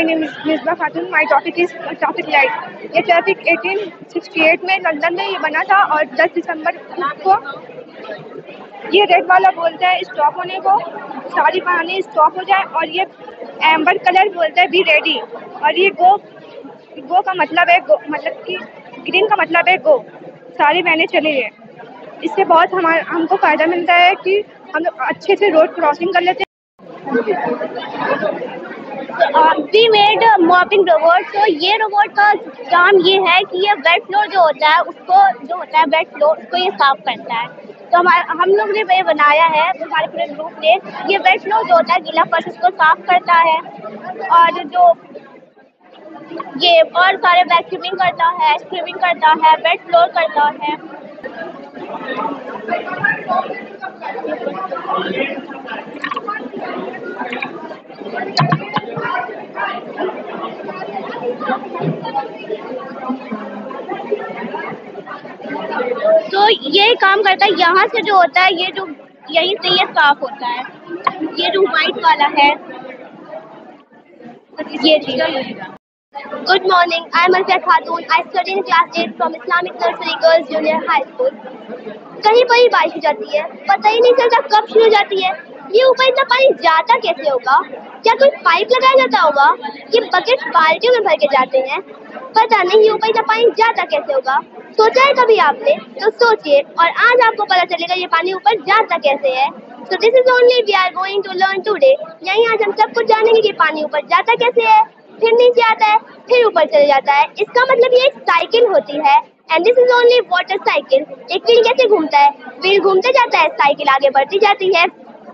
name is Misbah Khatun. My topic is traffic light. ये traffic 1868 में London में ये बना था और 10 दिसंबर को ये रेड वाला बोलता है स्टॉप होने को, सारी वाहनें स्टॉप हो जाए, और ये एम्बर कलर बोलता है बी रेडी, और ये गो का मतलब है गो, मतलब कि ग्रीन का मतलब है गो, सारी वाहनें चली गए। इससे बहुत हमको फ़ायदा मिलता है कि हम लोग अच्छे से रोड क्रॉसिंग कर लेते हैं। We made mopping robot. तो ये रोबोट का काम ये है कि ये वेट फ्लोर जो होता है उसको वेट फ्लोर उसको ये साफ करता है। तो हम लोग ने ये बनाया है, हमारे पूरे ग्रुप ने। ये वेट फ्लोर जो होता है गीला फर्श उसको साफ करता है, और जो ये और सारे वैक्यूमिंग करता है, स्क्रीमिंग करता है, वेट फ्लोर करता है। तो ये काम करता है, यहाँ से जो होता है ये जो यहीं से ये साफ होता है। ये जो व्हाइट वाला है ये good morning, I am Alfiya Khatoon. I study in class 8 from Islamic nursery girls junior high school. कहीं पर ही बारिश हो जाती है, पता ही नहीं चलता कब शुरू हो जाती है। ये ऊपर इतना पानी जाता कैसे होगा? क्या कोई पाइप लगाया जाता होगा? ये बकेट बाल्टियों में भर के जाते हैं, पता नहीं ये ऊपर इतना पानी जाता कैसे होगा। सोचा है कभी आपने? तो सोचिए और आज आपको पता चलेगा ये पानी ऊपर जाता कैसे है। So this is only we are going to learn today। यहीं आज हम सब कुछ जानेंगे कि पानी ऊपर जाता कैसे है, फिर नीचे आता है, फिर ऊपर चले जाता है। इसका मतलब ये एक साइकिल होती है, and this is only water cycle. एक व्हील कैसे घूमता है? व्हील घूमते जाता है, साइकिल आगे बढ़ती जाती है।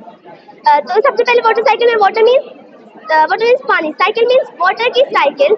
तो सबसे पहले वाटर साइकिल में वाटर मीन्स पानी, साइकिल मीन्स वाटर की साइकिल।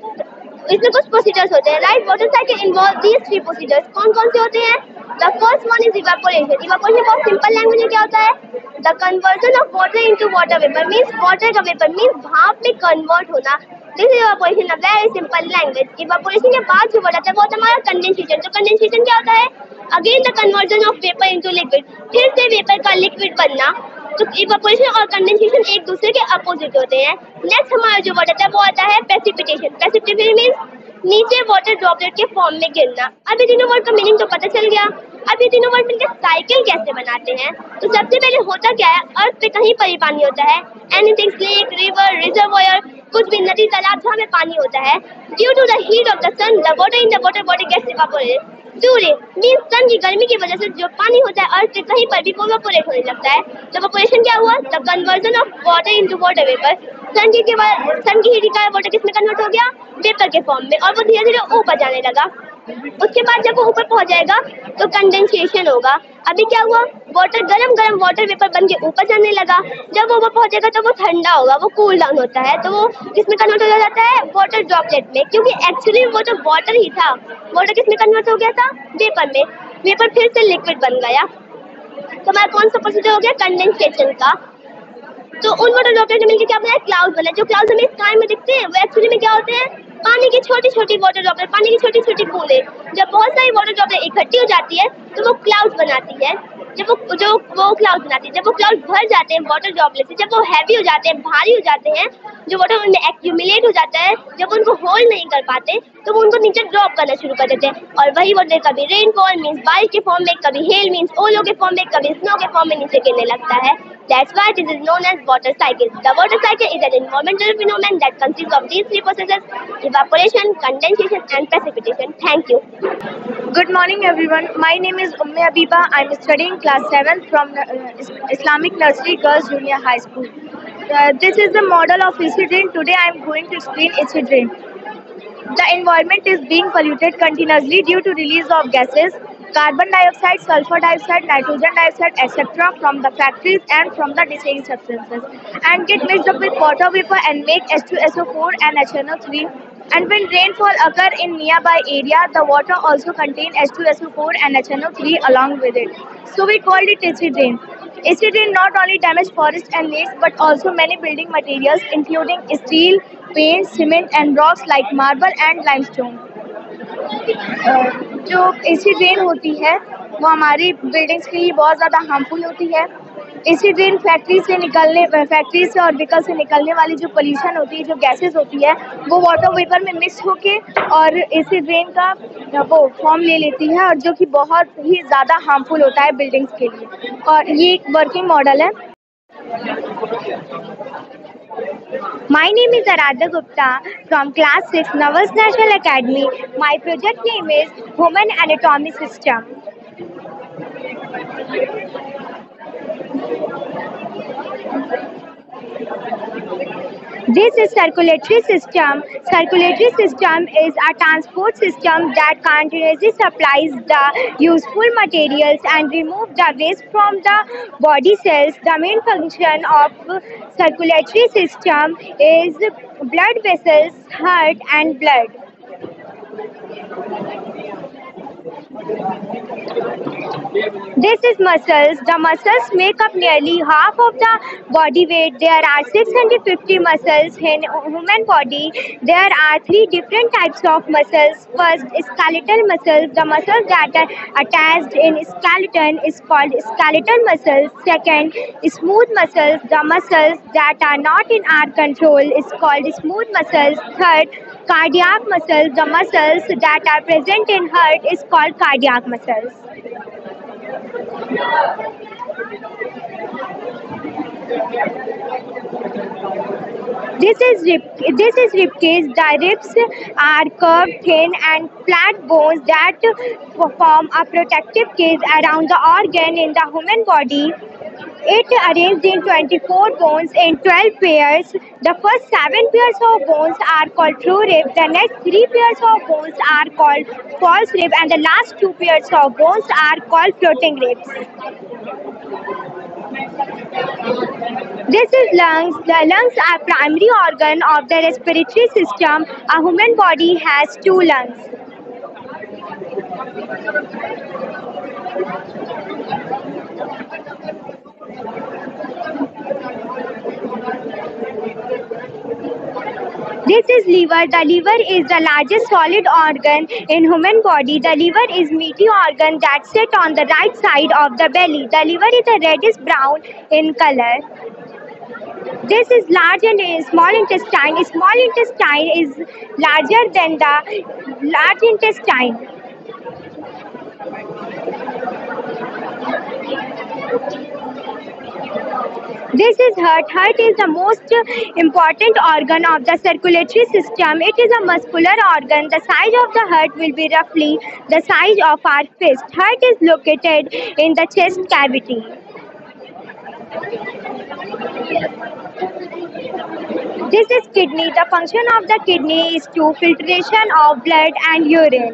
इसमें कुछ प्रोसीजर्स होते हैं, right? Water cycle involve these 3 procedures. कौन कौन से होते हैं? The first one is evaporation. Evaporation बहुत सिंपल लैंग्वेज में क्या होता है? The conversion of water into water vapour means water का वेपर मीन्स भाप में कन्वर्ट होना। This is evaporation, a very simple language. Evaporation के बाद जो बढ़ता है वो होता है हमारा कंडेंसेशन। तो कंडेंसेशन क्या होता है? Again the conversion of vapour into liquid, फिर से वेपर का लिक्विड बनना। तो इवेपोरेशन और कंडेंसेशन एक दूसरे के अपोजिट होते हैं। नेक्स्ट हमारा जो वर्ड आता है वो आता है प्रेसिपिटेशन। प्रेसिपिटेशन मीन्स नीचे वाटर ड्रॉपलेट के फॉर्म में गिरना। अब ये तीनों वर्ड का मीनिंग तो पता चल गया। अब ये तीनों वर्ड मिलकर साइकिल कैसे बनाते हैं? तो सबसे पहले होता क्या है, अर्थ पे कहीं पर ही पानी होता है, एनीथिंग, लेक, रिवर, रिजर्वॉयर, कुछ भी नदी, तालाब जहाँ में पानी होता है, due to the heat of the sun the water in the water body gets evaporated. सूर्य मीन्स सन की गर्मी की वजह से जो पानी होता है अर्थ पे कहीं पर भी इवेपोरेट होने लगता है। तो इवेपोरेशन क्या हुआ? The conversion of water into water vapour. Sun की हीट का वाटर किसमें कन्वर्ट हो गया? वेपर के फॉर्म में, और वो धीरे धीरे ऊपर जाने लगा। उसके बाद जब वो ऊपर पहुंच जाएगा तो कंडेंसेशन होगा। अभी क्या हुआ? वाटर गरम वाटर वेपर बन के ऊपर जाने लगा। जब वो ऊपर पहुंचेगा तो वो ठंडा होगा, वो कूल डाउन होता है, तो वो किसमें कन्वर्ट हो जाता है? वाटर ड्रॉपलेट में, क्योंकि एक्चुअली वो तो वाटर ही था। वाटर किसमें कन्वर्ट हो गया था? वेपर में। वेपर फिर से लिक्विड बन गया। तो हमारा कौन सा प्रोसीजर हो गया? कंडेंसेशन का। तो उन वाटर ड्रॉपलेट मिलकर क्या बना? क्लाउड बना। जो क्लाउड हमें स्काई में दिखते हैं वो एक्चुअली में क्या होते हैं? पानी की छोटी छोटी वाटर ड्रॉपलेट, पानी की छोटी छोटी बूंदें। जब बहुत सारी वाटर ड्रॉपलेट इकट्ठी हो जाती है तो वो क्लाउड बनाती है। जब वो क्लाउड बनाती है, जब वो क्लाउड भर जाते हैं वाटर ड्रॉपलेट से, जब वो हैवी हो जाते हैं, भारी हो जाते हैं, जो वाटर उनमें एक्यूमुलेट हो जाता है, जब उनको होल्ड नहीं कर पाते तो वो उनको नीचे ड्रॉप करना शुरू कर देते हैं। और वही वाटर कभी रेनफॉल मीन्स बारिश के फॉर्म में, कभी हेल मीन्स ओलो के फॉर्म में, कभी स्नो के फॉर्म में नीचे गिरने लगता है। That's why this is known as water cycle. The water cycle is an environmental phenomenon that consists of these 3 processes: evaporation, condensation, and precipitation. Thank you. Good morning, everyone. My name is Umme Abiba. I'm studying class 7 from Islamic Nursery Girls Junior High School. This is the model of AC drain. Today I'm going to explain AC drain. The environment is being polluted continuously due to release of gases, carbon dioxide, sulfur dioxide, nitrogen dioxide, etc. from the factories and from the decaying substances, and get mixed up with water vapor and make H2SO4 and HNO3. And when rainfall occur in nearby area, the water also contain H2SO4 and HNO3 along with it. So we called it AC drain. AC drain not only damage forests and lakes but also many building materials including steel, paint, cement and rocks like marble and limestone. जो AC drain होती है वो हमारी buildings के लिए बहुत ज़्यादा harmful होती है। इसी ड्रेन फैक्ट्री से और व्हीकल से निकलने वाली जो पोल्यूशन होती है, जो गैसेस होती है, वो वाटर वेपर में मिक्स होके और इसी ड्रेन का वो फॉर्म ले लेती है, और जो कि बहुत ही ज़्यादा हार्मफुल होता है बिल्डिंग्स के लिए। और ये एक वर्किंग मॉडल है। My name is Aradha Gupta from class 6 Navas National Academy. My project name is Human Anatomy System. This is circulatory system. Circulatory system is a transport system that continuously supplies the useful materials and remove the waste from the body cells. The main function of circulatory system is blood vessels, heart and blood. This is muscles. The muscles make up nearly half of the body weight. There are 650 muscles in human body. There are three different types of muscles. First, skeletal muscles. The muscles that are attached in skeleton is called skeletal muscles. Second, smooth muscles. The muscles that are not in our control is called smooth muscles. Third, cardiac muscles. The muscles that are present in heart is called cardiac muscles. This is rib cage. The ribs are curved, thin, and flat bones that form a protective cage around the organ in the human body. It arranged in 24 bones in 12 pairs. The first 7 pairs of bones are called true rib. The next 3 pairs of bones are called false rib, and the last 2 pairs of bones are called floating ribs. This is lungs. The lungs are primary organ of the respiratory system. A human body has 2 lungs. This is liver. The liver is the largest solid organ in human body. The liver is meaty organ that sits on the right side of the belly. The liver is a reddish brown in color. This is large and small intestine. Small intestine is larger than the large intestine. This is heart. Heart is the most important organ of the circulatory system. It is a muscular organ. The size of the heart will be roughly the size of our fist. Heart is located in the chest cavity. This is kidney. The function of the kidney is to filtration of blood and urine.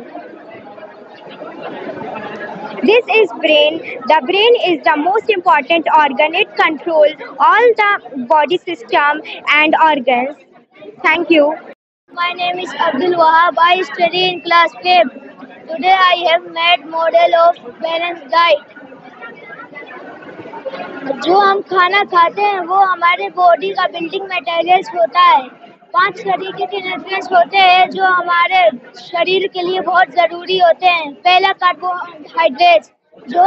This is brain. The brain is the most important organ. It controls all the body system and organs. Thank you. My name is Abdul Wahab. I study in class 5. Today I have made model of balanced diet. जो हम खाना खाते हैं वो हमारे body का building materials होता है। 5 तरीके के न्यूट्रिएंट्स होते हैं जो हमारे शरीर के लिए बहुत ज़रूरी होते हैं। पहला कार्बोहाइड्रेट्स जो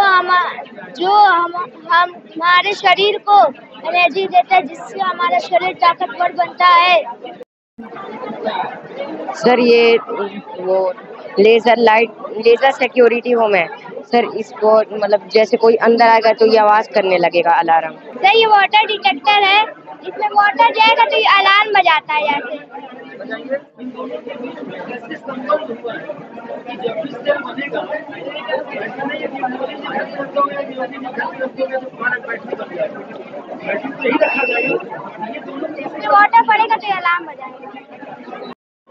हमारे शरीर को एनर्जी देता है, जिससे हमारा शरीर ताकतवर बनता है। सर ये वो लेज़र सिक्योरिटी होम है सर। इसको मतलब जैसे कोई अंदर आएगा तो ये आवाज़ करने लगेगा अलार्म। सर ये वाटर डिटेक्टर है, इसमें वाटर जाएगा तो ये अलार्म बजाता है। इसमें वाटर पड़ेगा तो ये अलार्म बजाएगा।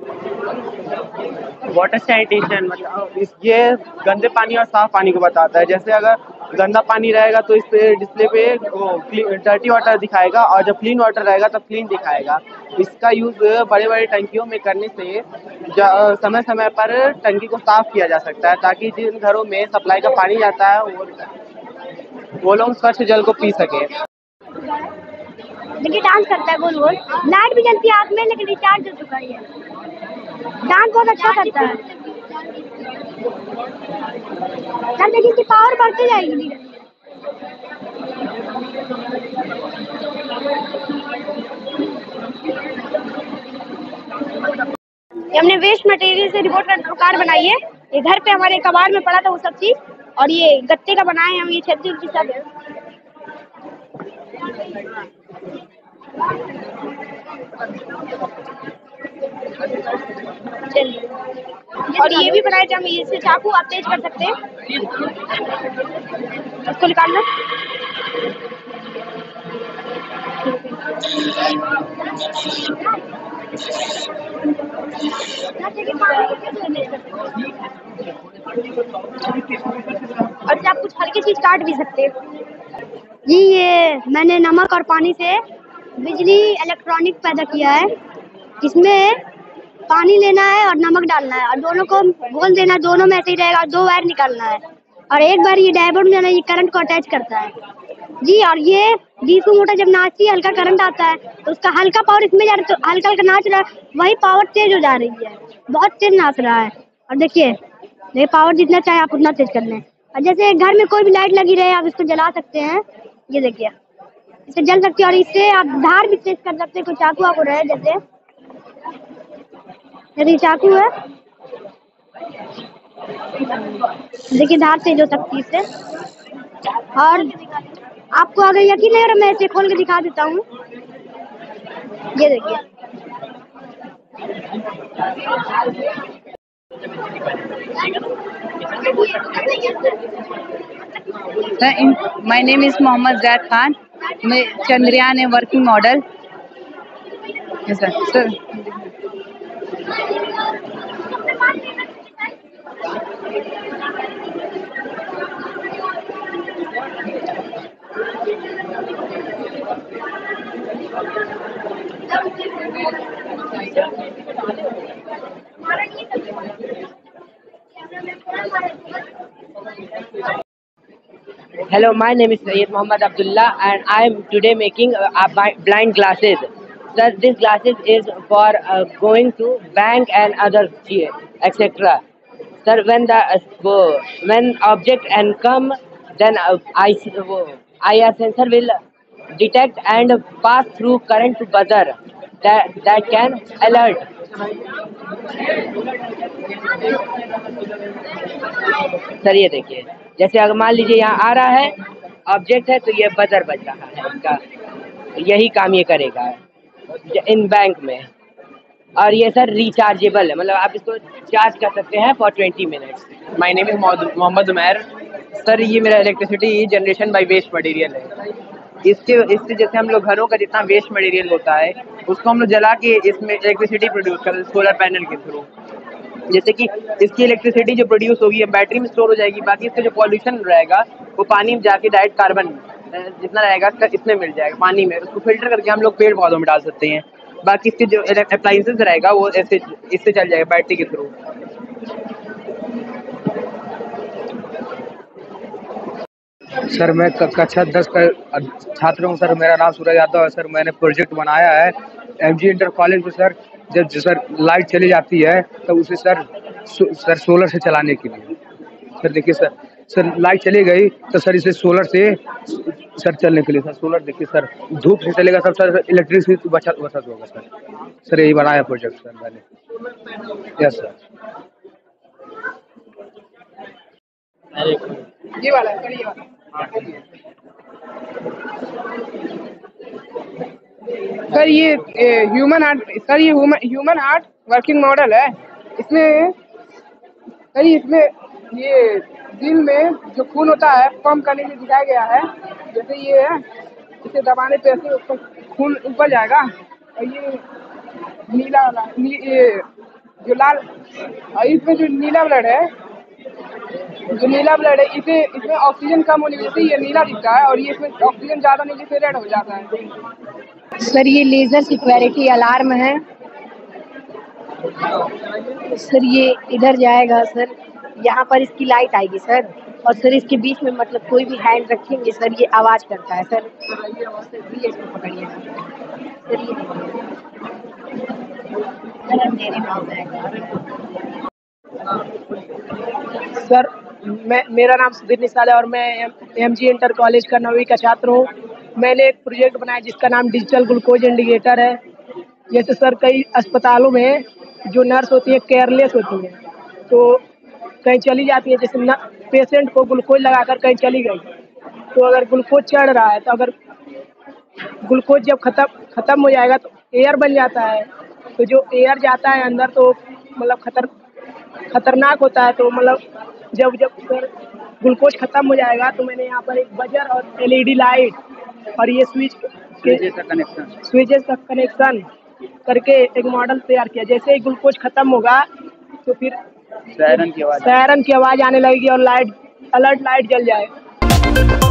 वाटर सैनिटेशन मतलब ये गंदे पानी और साफ पानी को बताता है। जैसे अगर गंदा पानी रहेगा तो इस पे डिस्प्ले पे वो डर्टी वाटर दिखाएगा, और जब क्लीन वाटर रहेगा तब क्लीन दिखाएगा। इसका यूज़ बड़े बड़े टंकियों में करने से समय समय पर टंकी को साफ किया जा सकता है, ताकि जिन घरों में सप्लाई का पानी जाता है वो लोग स्वच्छ जल को पी सके। देखिए डांस करता है गोल गोल, लाइट भी जलती है आँख में, लेकिन रिचार्ज हो चुका है। डांस बहुत अच्छा करता है। सर देखिए इसकी पावर बढ़ती जाएगी। ये हमने वेस्ट मटेरियल से रिपोर्ट कार्ड बनाई है। ये घर पे हमारे कबाड़ में पड़ा था वो सब चीज, और ये गत्ते का बनाए हम, ये छज्जे की सब है। चलिए, और ये भी बनाए थे हम, इससे चाकू आप तेज कर सकते हैं। इसको निकाल लो। और आप कुछ हल्की चीज काट भी सकते हैं। जी, ये मैंने नमक और पानी से बिजली इलेक्ट्रॉनिक पैदा किया है। इसमें पानी लेना है और नमक डालना है, और दोनों को घोल देना, दोनों में ऐसे ही रहेगा, और 2 वायर निकालना है, और एक बार ये डायोड में ये करंट को अटैच करता है। जी, और ये डीसी मोटर जब नाचती है, हल्का करंट आता है, तो उसका हल्का पावर इसमें जा रहा है, तो हल्का हल्का नाच रहा है, वही पावर तेज हो जा रही है, बहुत तेज नाच रहा है। और देखिए, ये पावर जितना चाहे आप उतना तेज कर लें। और जैसे घर में कोई भी लाइट लगी रहे, आप इसको जला सकते हैं। ये देखिए, इससे जल सकती है, और इससे आप धार भी तेज कर सकते हैं। कोई चाकू आपको रहे, जैसे यदि चाकू है, देखिए धार तेज हो सकती है इससे। और आपको अगर यकीन नहीं हो रहा, मैं इसे खोल के दिखा देता हूँ। ये देखिए, My name is Mohammad Zaid Khan. मैं चंद्रयान है working model. Sir Hello, my name is Syed Mohammad Abdullah and I am today making blind glasses. Sir, this glasses is for going to bank and other etc. Sir, when object and come, then IR sensor will detect and pass through current to buzzer that can alert. Sir ये देखिए, जैसे अगर मान लीजिए यहाँ आ रहा है object है तो ये बजर बज रहा है, इसका यही काम ये करेगा इन बैंक में। और ये सर रिचार्जेबल है, मतलब आप इसको चार्ज कर सकते हैं for 20 minutes. My name is Mohammad Umair. Sir ये मेरा electricity generation by waste material है। इससे जैसे हम लोग घरों का जितना वेस्ट मटेरियल होता है उसको हम लोग जला के इसमें इलेक्ट्रिसिटी प्रोड्यूस कर सोलर पैनल के थ्रू। जैसे कि इसकी इलेक्ट्रिसिटी जो प्रोड्यूस होगी बैटरी में स्टोर हो जाएगी, बाकी इसका जो पॉल्यूशन रहेगा वो पानी में जाके डायरेक्ट कार्बन जितना रहेगा इसमें मिल जाएगा पानी में, उसको फिल्टर करके हम लोग पेड़ पौधों में डाल सकते हैं। बाकी इसके जो अप्लायंसेस रहेगा वो ऐसे इससे चल जाएगा बैटरी के थ्रू। सर मैं कक्षा 10 का छात्र हूँ सर। मेरा नाम सूरज यादव है सर। मैंने प्रोजेक्ट बनाया है एमजी इंटर कॉलेज में सर। जब सर लाइट चली जाती है तो उसे सर सोलर से चलाने के लिए। सर देखिए सर लाइट चली गई तो सर इसे सोलर से सर चलने के लिए सर सोलर देखिए सर धूप से चलेगा सर इलेक्ट्रिसिटी बचत होगा सर यही बनाया प्रोजेक्ट सर मैंने। Yes sir. ये वाला सर, ये वाला सर, ये ह्यूमन आर्ट सर, ये ह्यूमन आर्ट वर्किंग मॉडल है। इसमें सर इसमें ये दिल में जो खून होता है पंप करने के लिए दिखाया गया है। जैसे ये है, इसे दबाने पे ऐसे खून ऊपर जाएगा, और ये नीला वाला ये जो लाल, और इसमें जो नीला ब्लड है इसमें ऑक्सीजन कम होने की वजह से ये नीला दिखता है, और ये इसमें ऑक्सीजन ज़्यादा होने से रेड हो जाता है। सर ये लेजर सिक्योरिटी अलार्म है सर। ये इधर जाएगा सर, यहाँ पर इसकी लाइट आएगी सर, और सर इसके बीच में मतलब कोई भी हैंड रखेंगे सर ये आवाज़ करता है सर। ये इसको पकड़िएगा सर, ये अंधेरे में हो जाएगा। सर मेरा नाम सुधीर निसाल है और मैं एमजी इंटर कॉलेज का 9वीं का छात्र हूँ। मैंने एक प्रोजेक्ट बनाया जिसका नाम डिजिटल ग्लूकोज इंडिकेटर है। जैसे सर कई अस्पतालों में जो नर्स होती है केयरलेस होती है, तो कहीं चली जाती है, जैसे न पेशेंट को ग्लूकोज लगाकर कहीं चली गई, तो अगर ग्लूकोज चढ़ रहा है तो अगर ग्लूकोज जब खत्म हो जाएगा तो एयर बन जाता है, तो जो एयर जाता है अंदर तो मतलब खतरनाक होता है। तो मतलब जब सर ग्लूकोज खत्म हो जाएगा तो मैंने यहाँ पर एक बजर और एलईडी लाइट और ये स्विचेस का कनेक्शन करके एक मॉडल तैयार किया। जैसे ही ग्लूकोज खत्म होगा तो फिर सायरन की आवाज़ आने लगेगी और लाइट अलर्ट लाइट जल जाए।